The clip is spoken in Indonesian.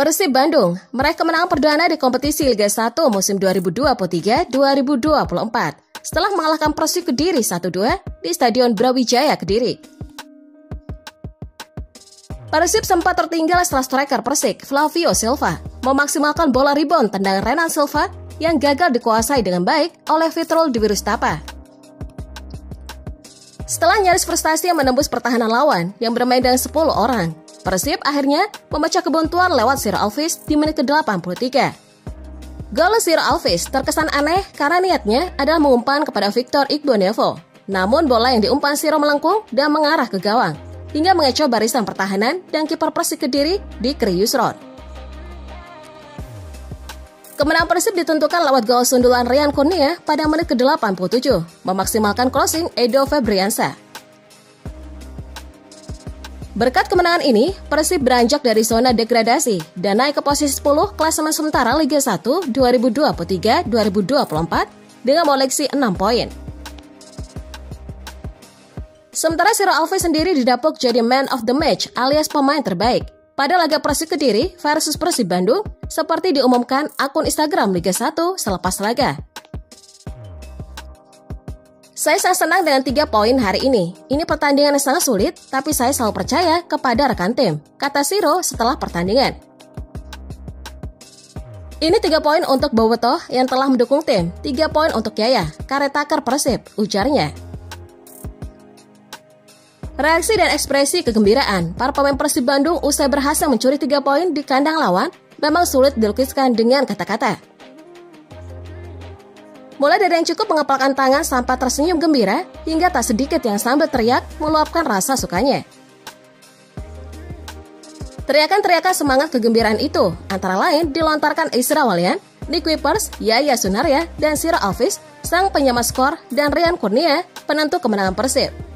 Persib Bandung meraih kemenangan perdana di kompetisi Liga 1 musim 2023-2024 setelah mengalahkan Persik Kediri 1-2 di Stadion Brawijaya Kediri. Persib sempat tertinggal setelah striker Persik, Flavio Silva, memaksimalkan bola rebound tendangan Renan Silva yang gagal dikuasai dengan baik oleh Fitrul Diwirustapa. Setelah nyaris frustasi yang menembus pertahanan lawan yang bermain dengan 10 orang, Persib akhirnya memecah kebuntuan lewat Siro Alvis di menit ke-83. Gol Siro Alvis terkesan aneh karena niatnya adalah mengumpan kepada Victor Igbonevo. Namun bola yang diumpan Siro melengkung dan mengarah ke gawang, hingga mengecoh barisan pertahanan dan kiper Persik Kediri Dikri Yusron. Kemenangan Persib ditentukan lewat gol sundulan Rian Kurnia pada menit ke-87, memaksimalkan crossing Edo Febriansa. Berkat kemenangan ini, Persib beranjak dari zona degradasi dan naik ke posisi 10 klasemen sementara Liga 1 2023-2024 dengan mengoleksi 6 poin. Sementara Siro Alvis sendiri didapuk jadi man of the match alias pemain terbaik pada laga Persik Kediri versus Persib Bandung seperti diumumkan akun Instagram Liga 1 selepas laga. Saya sangat senang dengan 3 poin hari ini. Ini pertandingan yang sangat sulit, tapi saya selalu percaya kepada rekan tim, kata Siro setelah pertandingan. Ini 3 poin untuk Bobotoh yang telah mendukung tim, 3 poin untuk Yaya, karetaker Persib, ujarnya. Reaksi dan ekspresi kegembiraan para pemain Persib Bandung usai berhasil mencuri 3 poin di kandang lawan memang sulit dilukiskan dengan kata-kata. Mulai dari yang cukup mengepalkan tangan sampai tersenyum gembira, hingga tak sedikit yang sambil teriak meluapkan rasa sukanya. Teriakan-teriakan semangat kegembiraan itu antara lain dilontarkan Isra Walian, Nick Wipers, Yaya Sunarya, dan Siro Alvis, sang penyama skor, dan Rian Kurnia, penentu kemenangan Persib.